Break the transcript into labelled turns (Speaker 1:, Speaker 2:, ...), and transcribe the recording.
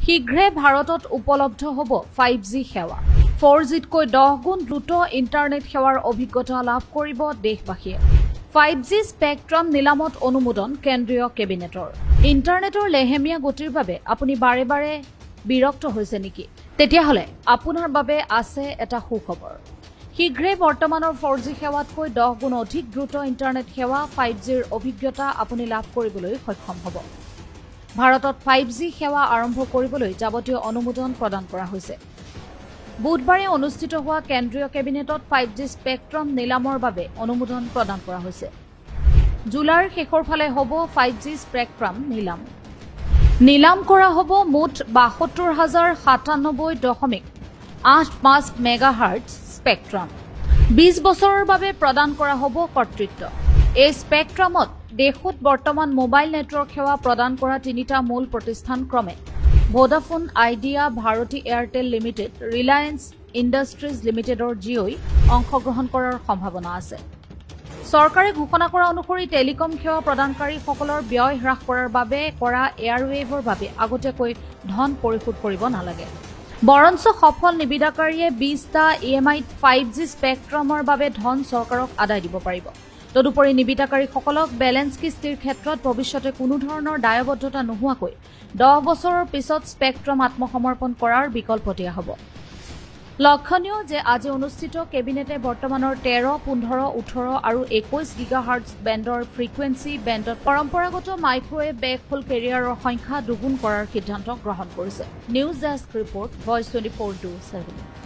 Speaker 1: শীঘ্ৰে ভাৰতত উপলব্ধ হ'ব 5G সেৱা 4Gতকৈ 10 গুণ দ্ৰুত ইণ্টাৰনেট সেৱাৰ অভিজ্ঞতা লাভ কৰিব দেশবাসীয়ে 5G স্পেক্ট্ৰাম নিলামত অনুমোদন কেন্দ্ৰীয় কেবিনেটৰ ইণ্টাৰনেটৰ লেহেমীয়া গতিৰ বাবে আপুনি বাৰে বাৰে বিৰক্ত হৈছে নেকি তেতিয়াহলে আপোনাৰ বাবে আছে এটা সুখবৰ শীঘ্ৰে বৰ্তমানৰ 4G সেৱাতকৈ 10 গুণ অধিক দ্ৰুত ইণ্টাৰনেট সেৱা 5Gৰ অভিজ্ঞতা আপুনি লাভ কৰিবলৈ সক্ষম হ'ব ভাৰতত 5G সেৱা আৰম্ভ কৰিবলৈ যাৱতীয় অনুমোদন প্ৰদান কৰা হৈছে বুধবাৰে অনুষ্ঠিত হোৱা কেন্দ্ৰীয় কেবিনেটত 5G স্পেক্ট্ৰাম নিলামৰ বাবে অনুমোদন প্ৰদান কৰা হৈছে জুলাইৰ শেষৰ ফালে হ'ব 5G স্পেক্ট্ৰাম নিলাম কৰা হ'ব মুঠ ৭২,০৯৭.৮৫ মেগাহাৰ্টজ স্পেক্ট্ৰাম 20 বছৰৰ বাবে প্ৰদান কৰা হ'ব কৰ্তৃত্ব এই স্পেক্ট্ৰামত দেশত বৰ্তমান মোবাইল নেটৱৰ্ক সেৱা প্ৰদান কৰা তিনিটা মূল প্ৰতিষ্ঠান ক্ৰমে Vodafone Idea Bharti Airtel Limited Reliance Industries লিমিটেডৰ জিঅ'ই অংশগ্ৰহণ কৰাৰ সম্ভাৱনা আছে চৰকাৰে ঘোষণা কৰা অনুসৰি টেলিকম সেৱা প্ৰদানকাৰীসকলৰ ব্যয় হ্ৰাস কৰাৰ বাবে কৰা এয়াৰৱেভৰ বাবে আগতীয়াকৈ ধন পৰিশোধ কৰিব নালাগে বৰঞ্চ সফল নিবিদাকাৰীয়ে 20টা EMIত 5G স্পেক্ট্ৰামৰ বাবে ধন চৰকাৰক আদায় দিব পাৰিব তদুপৰি নিবিদাকাৰীসকলক বেলেন্স কিস্তিৰ ক্ষেত্ৰত ভৱিষ্যতে কোনো ধৰণৰ দায়বদ্ধতা নোহোৱাকৈ 10 বছৰৰ পিছত স্পেক্ট্ৰাম আত্মসমৰ্পণ কৰাৰ বিকল্প দিয়া হ'ব লক্ষণীয় যে আজি অনুষ্ঠিত কেবিনেটে বৰ্তমানৰ 13, 15, 18 আৰু 21 গিগাহাৰ্টজ বেণ্ডৰ ফ্ৰিকুৱেন্সি বেণ্ডত পৰম্পৰাগত মাইক্ৰৱেভ বেকফুল কেৰিয়াৰৰ সংখ্যা দুগুণ কৰাৰ সিদ্ধান্ত গ্ৰহণ কৰিছে নিউজ ডেস্ক ৰিপৰ্ট ভইচ 24/7